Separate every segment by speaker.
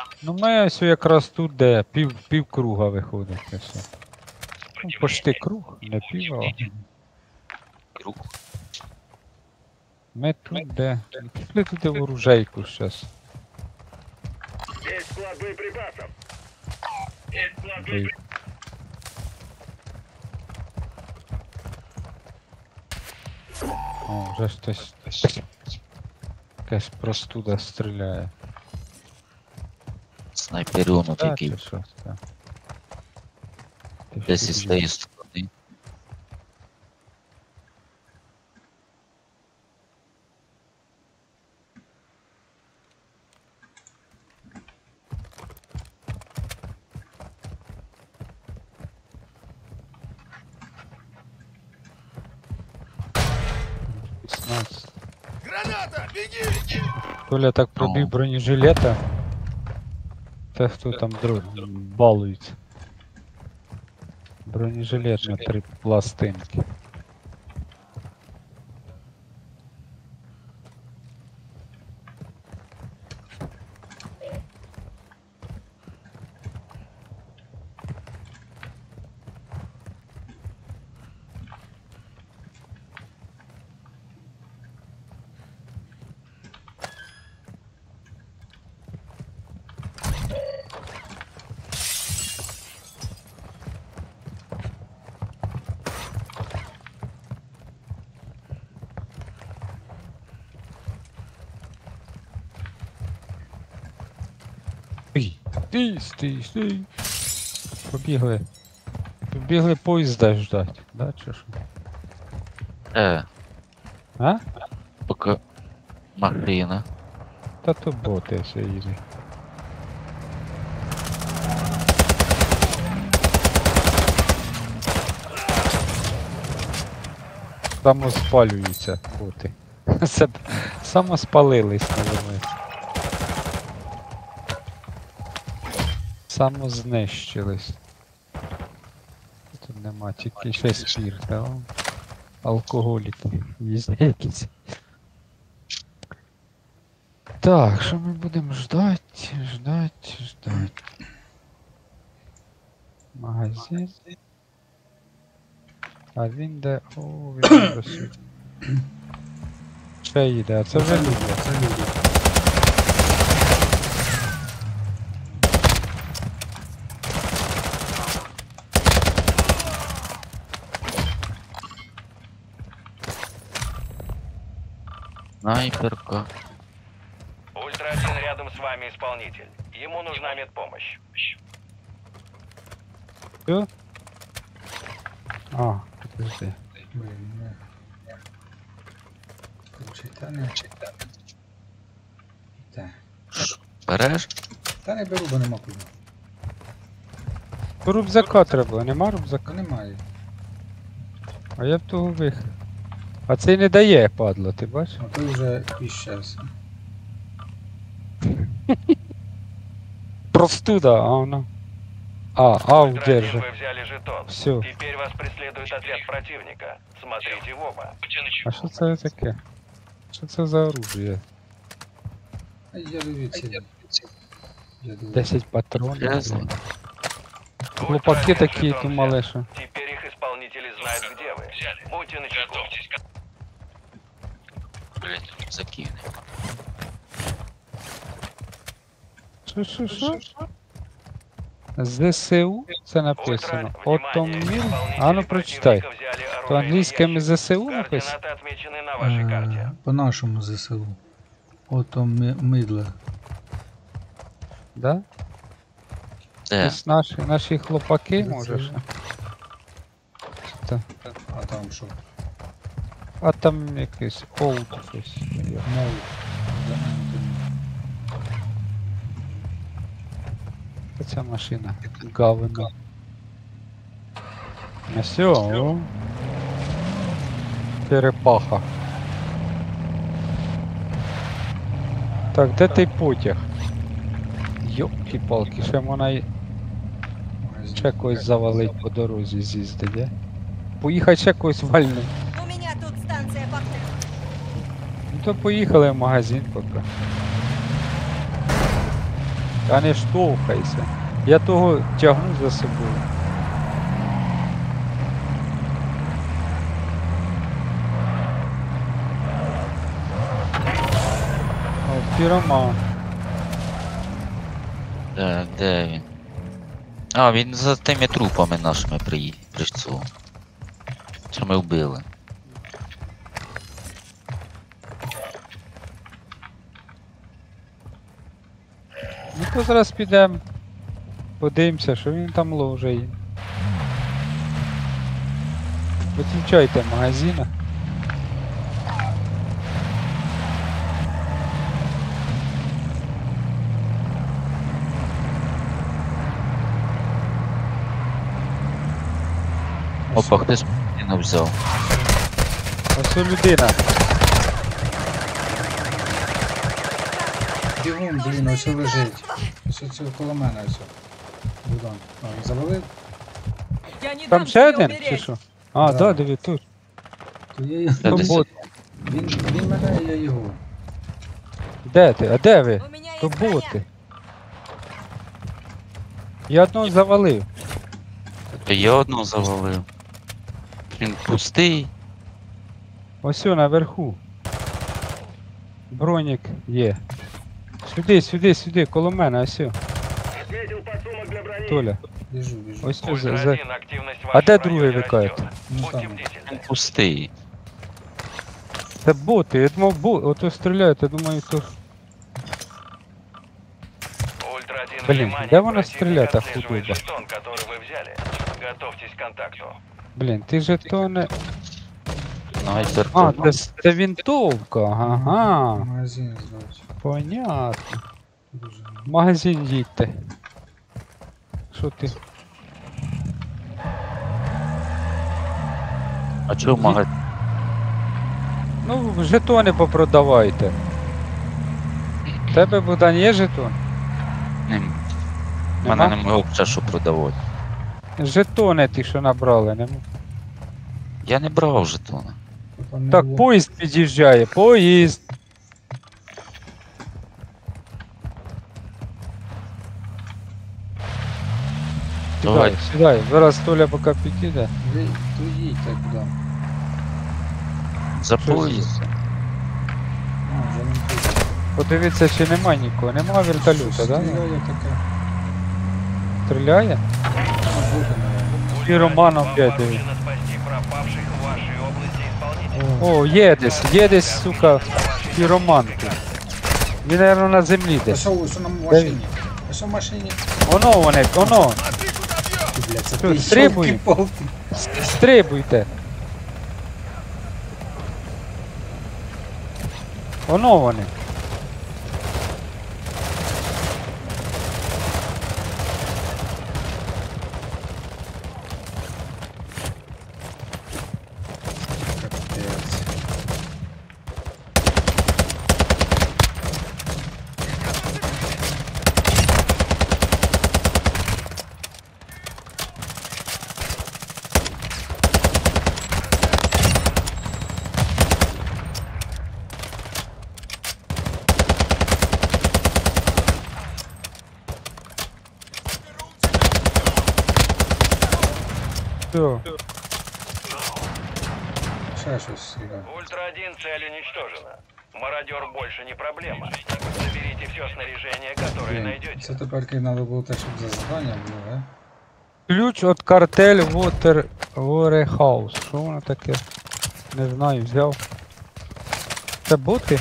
Speaker 1: Ну ми ось якраз тут, де пів круга виходить. Ось. Ну, почти круг, не пів, а
Speaker 2: Круг.
Speaker 1: ми тут, де. Ну, пішли туди в оружейку щас.
Speaker 3: Есть склад боеприпасов. Есть склад
Speaker 1: Бий. О, вже хтось. Якась простуда стріляє.
Speaker 2: Снайперіону
Speaker 1: Так,
Speaker 2: такий.
Speaker 1: чи що? Так. Ти
Speaker 2: Десь
Speaker 1: що
Speaker 2: із
Speaker 1: тобі?
Speaker 2: тієї сторони.
Speaker 3: Граната! Беги!
Speaker 1: Толя так пробив
Speaker 2: О.
Speaker 1: бронежилета. Та хто там балується. Бронежилет на 3 пластинки. Стій. Побігли. Побігли поїзда ждать, да, чи що? А?
Speaker 2: Поки Махріна.
Speaker 1: Та то боти все їде. Самоспалюються боти. Самоспалились, називається. Самознищились. Тут нема, тільки ще спір, та алкоголіки їздять якісь. Так, що ми будемо ждать? Магазин. А він де... О, він вже ще їде, а це вже люди.
Speaker 2: Снайперка.
Speaker 3: Ультра-1 рядом с вами исполнитель. Ему нужна медпомощь.
Speaker 1: Все? А, подожди.
Speaker 4: Блін, ну. Читане. Так.
Speaker 2: Береш?
Speaker 4: Та не беру, бо нема куди.
Speaker 1: Рюкзака треба, нема рюкзака?
Speaker 4: Та немає.
Speaker 1: А я б того вих. А цей не дає, падло, ти бачиш?
Speaker 4: А той вже іщез.
Speaker 1: Простуда, а воно.
Speaker 3: Ультра-1,
Speaker 1: Удержи.
Speaker 3: вы взяли жетон.
Speaker 1: Все.
Speaker 3: Теперь вас преследует отряд противника. Смотрите в оба.
Speaker 1: А що це таке? Що це за оружие?
Speaker 4: А я дивіться. Я дивлюся.
Speaker 1: 10 патронів.
Speaker 2: Ясно.
Speaker 1: блін. Хлопаки такі
Speaker 3: Жетон
Speaker 1: думали,
Speaker 3: взят.
Speaker 1: що.
Speaker 3: Теперь их исполнители знают, где вы. Будьте начеку.
Speaker 2: Блять, закине.
Speaker 1: Що? ЗСУ? Це написано. Отомміл? А ну прочитай. То англійськими ЗСУ написано?
Speaker 3: Координаты отмечены на вашей карте.
Speaker 4: По нашому ЗСУ. Ото Мидла.
Speaker 1: Да?
Speaker 2: Де?
Speaker 1: Ось наші хлопаки, може що? Та.
Speaker 4: А там що?
Speaker 1: А там якийсь олд щось.
Speaker 4: Мол.
Speaker 1: Ця машина. Говно. А все, о. Черепаха. Так, де той потяг? Йопки-палки, ще можна і ще когось завалить по дорозі з'їздить, де? Поїхати ще когось вальнуть.
Speaker 5: У меня тут станция Бахтер.
Speaker 1: Ну то поїхали в магазин поки. а не штовхайся. Я того тягну за собою. О, піроман.
Speaker 2: Де він? А, він за тими трупами нашими прийшов. Що ми вбили.
Speaker 1: Ну то зараз підемо. Подивимося, що він там ложить. Виключайте магазина.
Speaker 2: Опа, хтось не взяв.
Speaker 1: Ось у людина.
Speaker 4: Бігом, блін, ось лежить. Ось оце коло мене ось. Будан. А, він завалив?
Speaker 5: Я не
Speaker 1: Там
Speaker 5: дам
Speaker 1: ще
Speaker 5: тебе
Speaker 1: один
Speaker 5: умереть.
Speaker 1: чи що? А,
Speaker 4: Да.
Speaker 1: да, диви тут.
Speaker 4: То я його.
Speaker 2: Та
Speaker 1: То
Speaker 2: десь-
Speaker 1: бот.
Speaker 4: Він мене, я його.
Speaker 1: Де ти? А де ви?
Speaker 5: У меня
Speaker 1: То
Speaker 5: есть броня.
Speaker 1: боти. Я одного завалив.
Speaker 2: Я одного завалив. Він пустий.
Speaker 1: Ось о, наверху. Бронік є. Сюди, сюди, сюди, коло мене, ось о. Толя.
Speaker 4: Біжу.
Speaker 1: Ось о,
Speaker 3: Ультра
Speaker 1: за...
Speaker 3: 1, активность в
Speaker 1: А де
Speaker 3: вашем
Speaker 1: другий
Speaker 3: районе
Speaker 1: викає?
Speaker 3: растет.
Speaker 4: Ну,
Speaker 3: Будьте
Speaker 4: там.
Speaker 3: бдительны.
Speaker 2: Він пустий.
Speaker 1: Це боти, я думав, ото стріляють, я думаю, то...
Speaker 3: Ультра 1,
Speaker 1: Блин,
Speaker 3: внимание,
Speaker 1: да вона
Speaker 3: противник
Speaker 1: стрелять,
Speaker 3: отслеживает
Speaker 1: охуенно.
Speaker 3: жетон, который вы взяли. Готовьтесь к контакту.
Speaker 1: Блін, ти же то не...
Speaker 2: Снайперка.
Speaker 1: А, це винтовка, ага.
Speaker 4: Магазин здався.
Speaker 1: Понятно.
Speaker 4: Дуже.
Speaker 1: В магазин їдьте. Що ти?
Speaker 2: А чого магазин?
Speaker 1: Ну, жетони попродавайте. В тебе, Богдан, є жетон?
Speaker 2: У мене немає взагалі що продавати.
Speaker 1: Жетони ті, що набрали, нема.
Speaker 2: Я не брав жетони.
Speaker 4: Там не
Speaker 1: Так,
Speaker 4: було.
Speaker 1: поїзд під'їжджає, поїзд.
Speaker 2: Давай.
Speaker 1: Сідай, сідай. Зараз Толя поки підійде.
Speaker 4: Ви то їдьте куди.
Speaker 2: За
Speaker 1: Що
Speaker 2: поїзд.
Speaker 4: А, вже він тут.
Speaker 1: Подивіться, чи нема нікого. Нема вертольота, да?
Speaker 4: Стріляє таке.
Speaker 1: Стріляє?
Speaker 4: А, буде, наверное.
Speaker 1: І Романом
Speaker 3: Вам
Speaker 1: опять диви.
Speaker 3: поручено спасти пропавших в вашей области исполнителей.
Speaker 1: О, є десь, сука, піроман тут. Він, наверное, на землі
Speaker 4: Та
Speaker 1: десь.
Speaker 4: що, ось на машині. Ось в машині.
Speaker 1: Воно вони, воно.
Speaker 4: Ти, блядь, це
Speaker 1: Що,
Speaker 4: ти
Speaker 1: стрибуй?
Speaker 4: йолки-палки.
Speaker 1: Стрибуйте. Воно вони.
Speaker 4: Капець.
Speaker 1: Все.
Speaker 4: Ще щось, Ігор.
Speaker 3: Ультра 1, цель уничтожена. Мародер больше не проблема. Заберите все снаряжение, которое
Speaker 4: Блін,
Speaker 3: найдете.
Speaker 4: це тепер треба було те, щоб за завдання було, а?
Speaker 1: Ключ від картель Warehouse. Що воно таке? Не знаю, взяв. Це боти?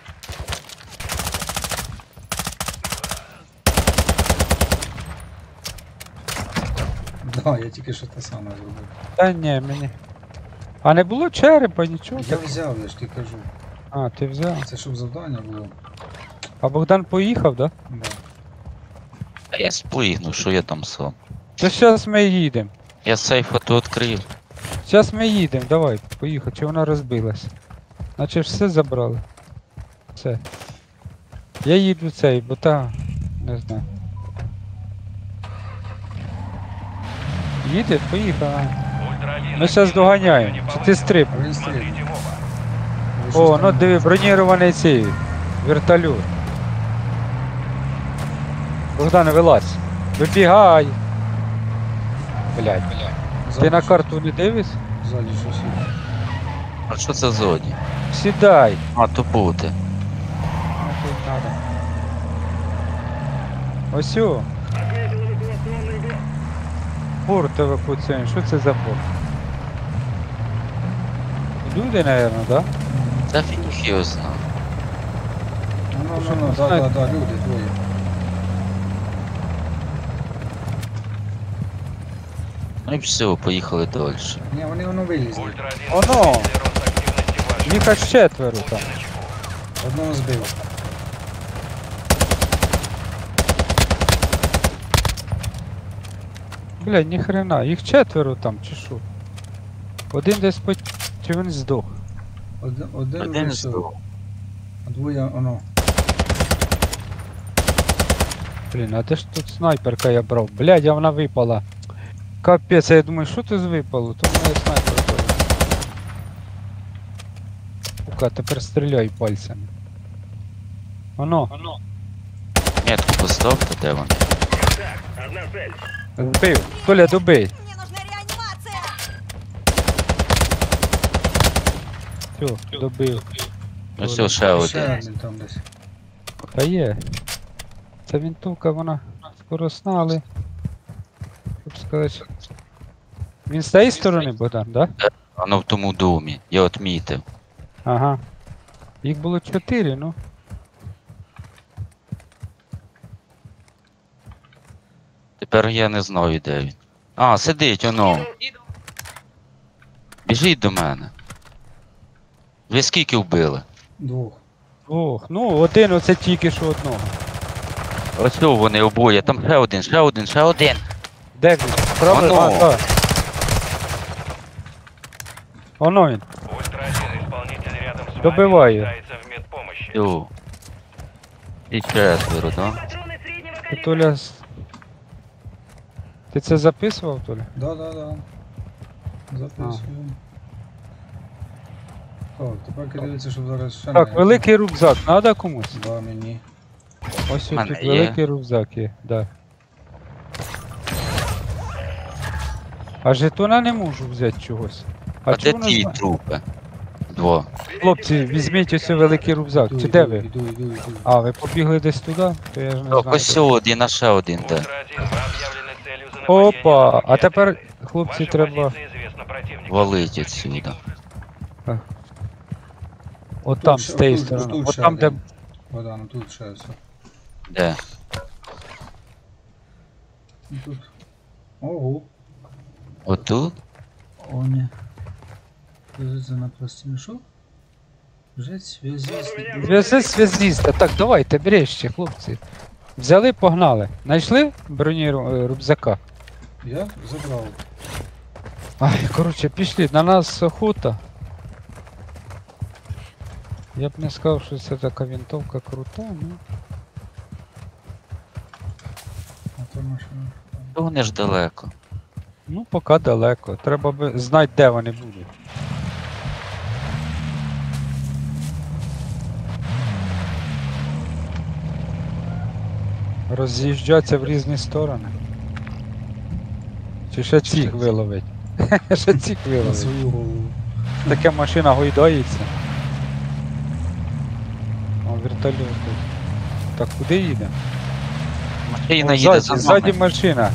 Speaker 4: Да, я тільки що те саме зробив.
Speaker 1: Та ні, мені. А не було черепа, нічого.
Speaker 4: Я взяв, я ж тобі кажу.
Speaker 1: А, ти взяв.
Speaker 4: Це щоб завдання було.
Speaker 1: А Богдан поїхав, да?
Speaker 4: Да.
Speaker 2: А я спригну, що я там сам.
Speaker 1: Та зараз ми їдемо.
Speaker 2: Я сейф ото відкрив.
Speaker 1: Зараз ми їдемо, давай, поїхали, чи вона розбилась. Наче ж все забрали. Все. Я їду цей, бо та. Не знаю. Їде, поїхали.
Speaker 3: Ультра 1,
Speaker 1: Ми зараз доганяємо. Чи ти стрип?
Speaker 4: А він стрільний.
Speaker 3: Смотрите в оба.
Speaker 4: Ви щось
Speaker 1: О, ну
Speaker 4: там-
Speaker 1: диви, бронірований цей вертольот. Богдане, вилазь. Вибігай. Блядь. Ти на карту не дивишся?
Speaker 4: Ззаді щось є.
Speaker 2: А що це зоді?
Speaker 1: Сідай.
Speaker 2: А, то бути.
Speaker 1: Нахуй надо. Ось о. Порт евакуаційний. Що це за порт? Люди, наверное, да?
Speaker 2: Та фіг його знає.
Speaker 4: Ну, да, люди, двоє.
Speaker 2: Ну і все, поїхали далі.
Speaker 4: Ні, вони воно вилізли.
Speaker 3: Ультра 1,
Speaker 1: Оно!
Speaker 3: стабильный рост активности ваших.
Speaker 1: Їх аж четверо там.
Speaker 3: Будьте начеку.
Speaker 4: Одного збив.
Speaker 1: Блядь, ніхрена. Їх четверо там, чи що? Один десь по... Чи він здох?
Speaker 4: Один
Speaker 2: Один
Speaker 4: вийшов,
Speaker 2: здох.
Speaker 4: а двоє воно.
Speaker 1: Блін, а де ж тут снайперка я брав? Блядь, а вона випала. Капець, а я думаю, що ти з випало? То моя снайперка. Сука, тепер стріляй пальцями. Оно.
Speaker 2: Метку поставте, де вони?
Speaker 1: Збив. Толя, добий.
Speaker 5: Мне нужна реанимация!
Speaker 1: Все, добив.
Speaker 2: Ну все, ще
Speaker 4: Ще
Speaker 2: один.
Speaker 4: один там десь.
Speaker 1: Та є. Ця вінтовка, вона скоросна, але... Щоб сказати... Він з тієї сторони, Богдан, да?
Speaker 2: Воно в тому домі. Я отмітив.
Speaker 1: Ага. Їх було 4, ну.
Speaker 2: Тепер я не знаю, де він. А, сидить, воно. Біжіть до мене. Ви скільки вбили?
Speaker 4: Двох.
Speaker 1: Ох, ну один оце тільки що одного.
Speaker 2: Ось о, вони обоє. Там ще один, ще один, ще один.
Speaker 1: Де він? Правда?
Speaker 2: Воно.
Speaker 1: А, так. Воно він.
Speaker 3: Ультра 1, исполнитель рядом с вами
Speaker 1: Добиваю.
Speaker 3: нуждается в медпомощи.
Speaker 2: Йо. І четверо, да?
Speaker 1: Ти, Толя... Ти це записував, Толя?
Speaker 4: Да. Записую. Так, тепер дивіться, щоб зараз ще
Speaker 1: Так,
Speaker 4: не-
Speaker 1: великий рюкзак, надо комусь?
Speaker 4: Да, мені.
Speaker 1: Ось
Speaker 2: Мене
Speaker 1: тут
Speaker 2: є.
Speaker 1: великий рюкзак є, да. А жетона не можу взяти чогось.
Speaker 2: А де
Speaker 1: чого воно
Speaker 2: ті
Speaker 1: зна-
Speaker 2: трупи? Два.
Speaker 1: Хлопці, візьміть ось цей великий рюкзак. Чи де ви?
Speaker 4: Іду.
Speaker 1: А, ви побігли десь туди? То я ж не
Speaker 2: Так,
Speaker 1: знаю.
Speaker 2: ось один, а ще один де.
Speaker 3: Ультра 1, вы объявлены целью за нападение
Speaker 1: Опа,
Speaker 3: на
Speaker 1: а тепер,
Speaker 3: объект.
Speaker 1: хлопці,
Speaker 3: Ваша
Speaker 1: треба
Speaker 3: позиция известна противнику.
Speaker 2: Валить отсюда.
Speaker 1: от там,
Speaker 4: ще-
Speaker 1: з тієї
Speaker 4: отут,
Speaker 1: сторони.
Speaker 4: отут
Speaker 1: От
Speaker 4: ще
Speaker 1: там, де...
Speaker 4: один. Вода, ну тут ще все.
Speaker 2: Де?
Speaker 4: Ну, тут. Ого.
Speaker 2: Отут?
Speaker 4: О, ні. Позиція на пластині. Що? Вже зв'язі.
Speaker 1: Зв'язиста. Так, давайте, бережте, хлопці. Взяли, погнали. Знайшли броні рюкзака?
Speaker 4: Я забрав.
Speaker 1: Ай, коротше, пішли, на нас охота. Я б не сказав, що це така винтовка крута, ну.
Speaker 4: А то машина.
Speaker 2: То вони ж далеко.
Speaker 1: Ну, поки далеко. Треба би знати, де вони будуть. Роз'їжджаться в різні сторони. Чи ще цих виловить? Ще цих
Speaker 4: На
Speaker 1: виловить.
Speaker 4: свою голову.
Speaker 1: Така машина гойдається. О, вертольот тут. Так, куди їде?
Speaker 2: Машина
Speaker 1: О,
Speaker 2: їде
Speaker 1: ззаді,
Speaker 2: за
Speaker 1: ззаді
Speaker 2: нами.
Speaker 1: машина.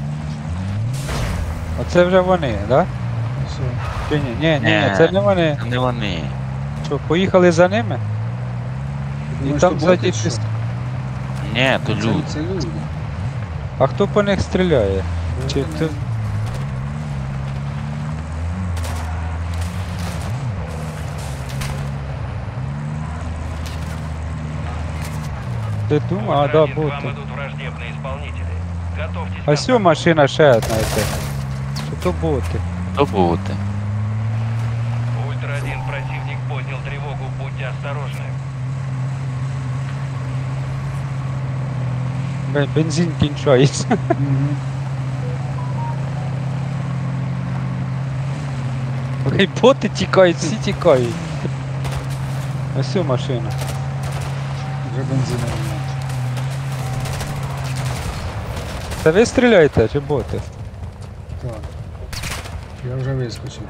Speaker 1: Оце вже вони, да?
Speaker 4: Все.
Speaker 1: Чи ні? Ні,
Speaker 2: Ні.
Speaker 1: це не вони.
Speaker 2: Не вони.
Speaker 1: Що, поїхали за ними? І
Speaker 4: Думаєш,
Speaker 1: там
Speaker 4: то
Speaker 1: ззаді
Speaker 4: боти, що?
Speaker 1: піс-
Speaker 2: Ні, то люди.
Speaker 4: Це люди.
Speaker 1: А хто по них стріляє? Чи
Speaker 4: Вони-
Speaker 1: ти... Ти думав? А,
Speaker 3: Ультра
Speaker 1: да,
Speaker 3: 1, к вам
Speaker 1: боти.
Speaker 3: идут враждебные исполнители. Готовьтесь.
Speaker 1: А сьо машина ще одна йде. Що то боти?
Speaker 2: То бути.
Speaker 3: Ультра 1, противник поднял тревогу, будьте осторожны.
Speaker 1: Бензин кінчається.
Speaker 4: Мгм.
Speaker 1: Ой, боти тікають, всі тікають. Ось цю машина.
Speaker 4: Вже бензину немає.
Speaker 1: Це ви стріляєте чи боти?
Speaker 4: Так. Я вже вискочив.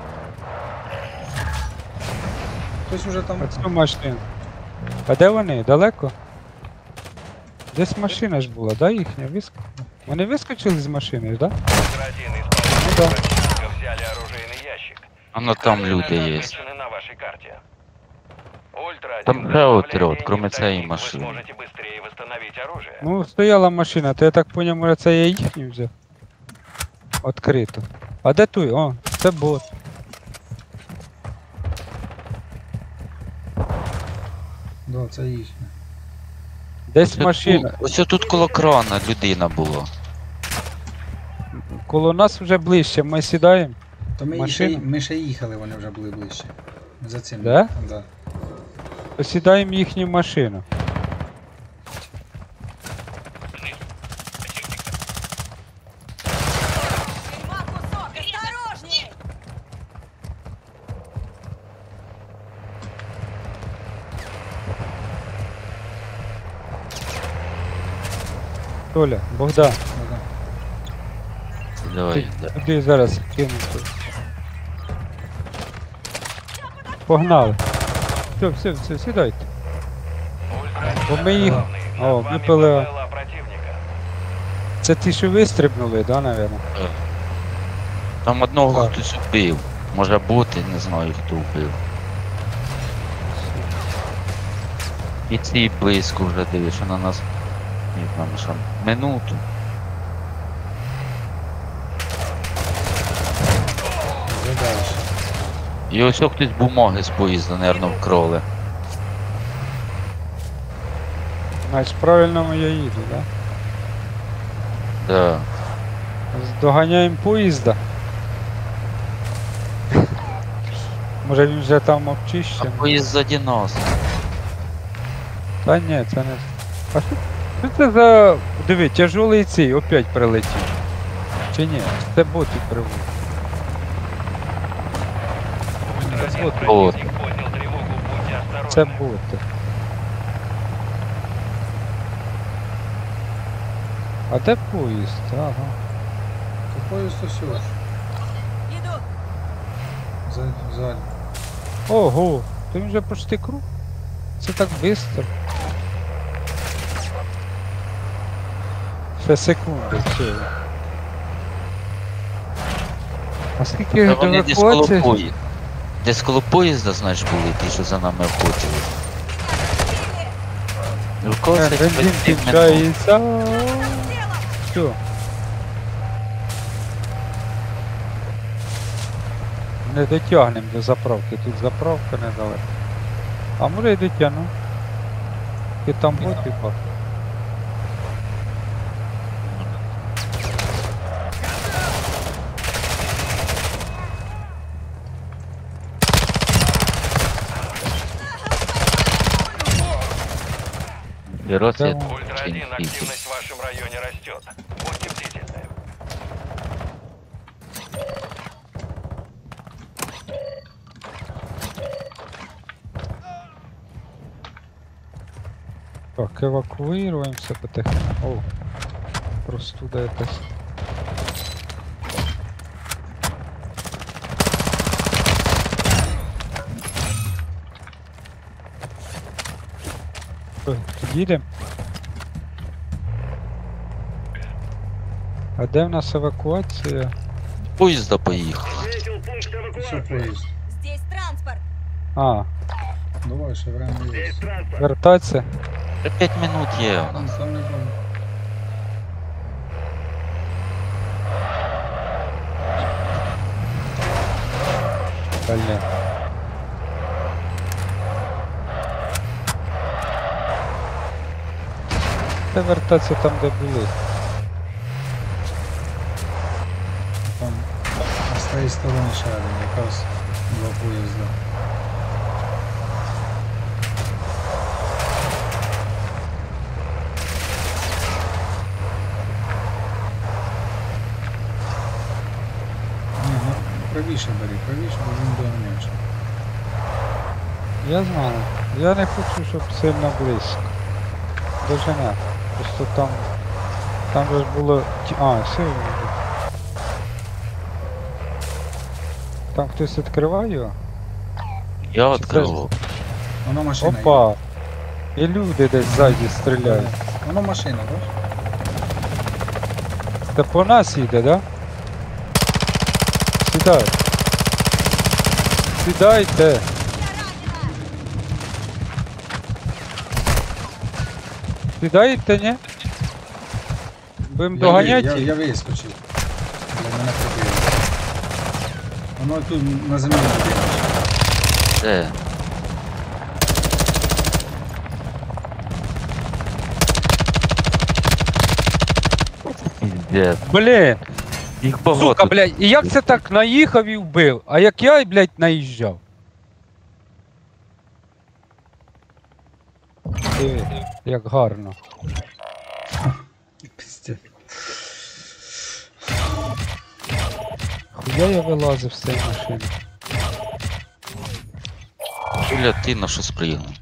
Speaker 4: Хтось уже там.
Speaker 1: Оцю машину. А де вони? Далеко? Десь машина ж була, да, їхня? Вони вискочили з машини, да?
Speaker 3: Ультра-1 из
Speaker 1: Ну да.
Speaker 3: противника взяли оружейный ящик.
Speaker 2: Воно там люди
Speaker 3: Координаты
Speaker 2: є.
Speaker 3: отмечены на вашей карте. Ультра-1,
Speaker 2: Там ще
Speaker 3: оставляйте
Speaker 2: от, кроме
Speaker 3: не
Speaker 2: цієї
Speaker 3: в
Speaker 2: машини.
Speaker 3: Вы сможете быстрее восстановить оружие.
Speaker 1: Ну, стояла машина, то я так поняв, може це я їхню взяв. Открито. А де той? О, це бот.
Speaker 4: Да, це їхня.
Speaker 1: Десь машина.
Speaker 2: Ось тут коло крана людина була.
Speaker 1: Коло нас вже ближче, ми сідаємо.
Speaker 4: То ми,
Speaker 1: Машина?
Speaker 4: ми ще їхали, вони вже були ближче. За цим.
Speaker 1: Да?
Speaker 4: Да.
Speaker 1: Посідаємо їхню машину.
Speaker 5: Дерьма кусок! Осторожней!
Speaker 1: Толя, Богдан,
Speaker 4: Да-да.
Speaker 2: Давай, да.
Speaker 1: куди зараз кинути? Погнали. Все, сідайте.
Speaker 3: Ультра-1
Speaker 1: Бо ми їх-
Speaker 3: главный.
Speaker 1: О,
Speaker 3: Над вами
Speaker 1: випили-
Speaker 3: БПЛА противника.
Speaker 1: Це ті, що вистрибнули, да, напевно?
Speaker 2: Там одного
Speaker 1: Так.
Speaker 2: хтось вбив. Може бути, не знаю хто вбив. І ці близько вже дивиш, що на нас. Ні, нам що, минуту.
Speaker 4: Вже далі.
Speaker 2: І ось хтось бумаги з поїзда, напевно, вкроли.
Speaker 1: Значить, правильно я їду, да?
Speaker 2: Да.
Speaker 1: Доганяємо поїзда. Може він вже там
Speaker 2: А
Speaker 1: обчищений?
Speaker 2: поїзд ззаді нас.
Speaker 1: Та ні, це не. А що це за. Диви, тяжолий цей опять прилетів. Чи ні? Це боти приводять. Це боти.
Speaker 2: Вот.
Speaker 3: Противник поднял тревогу, будьте
Speaker 1: Це
Speaker 3: осторожны.
Speaker 1: боти. А де поїзд? Ага.
Speaker 4: То поїзд ось ось.
Speaker 5: Иду!
Speaker 4: Ззаді.
Speaker 1: Ого, то він вже почти круг. Це так швидко. Ще секунди, все. А скільки
Speaker 2: Та
Speaker 1: до
Speaker 2: вони десь коло
Speaker 1: евакуації?
Speaker 2: поїзда. Десь коло поїзда, знаєш, були ті, що за нами охотили. Евакуація
Speaker 1: Бензин
Speaker 2: 20 минут.
Speaker 1: кінчається. Все. Не дотягнемо до заправки, тут заправка недалеко. А може й дотягну. І там ботів багато.
Speaker 2: Берется
Speaker 1: Да.
Speaker 3: Ультра-1, активность в вашем районе растет. Будьте бдительны.
Speaker 1: Так, евакуируемся потихоньку. О, простуда якась. Що, їдемо? А де в нас евакуація?
Speaker 2: Поїзда поїхав.
Speaker 4: Що поїзд?
Speaker 5: Здесь транспорт!
Speaker 1: А,
Speaker 4: Давай, ще время є.
Speaker 1: вертатися?
Speaker 2: Та 5 минут є у нас.
Speaker 4: Там не було.
Speaker 1: Блін. Та вертатися там, де були.
Speaker 4: Там а з тієї сторони ще один, якраз два поїзда. Ні, ну правіше бери, правіше, бо він доганяє.
Speaker 1: Я знаю. Я не хочу, щоб сильно близько. Дожене. Просто там Там же ж було. А, все. Там хтось відкриває його?
Speaker 2: Я відкривав.
Speaker 4: Воно машина. їде.
Speaker 1: Опа! І люди десь ззаді стріляють.
Speaker 4: Воно машина, бачиш?
Speaker 1: Та по нас їде, да? Сідай. Сідайте. Сідайте, ні? Будемо доганяти?
Speaker 4: Я вискочив. Бля, мене пробили. Воно тут на землі лежить.
Speaker 2: Де? Піздець.
Speaker 1: Блін,
Speaker 2: Їх багато.
Speaker 1: сука, блядь, і як це так наїхав і вбив? А як я, блядь, наїжджав? Диви, як гарно.
Speaker 4: Пиздец.
Speaker 1: Хуя я вилазив з цієї машини.
Speaker 2: Юля, ти на що спригнув?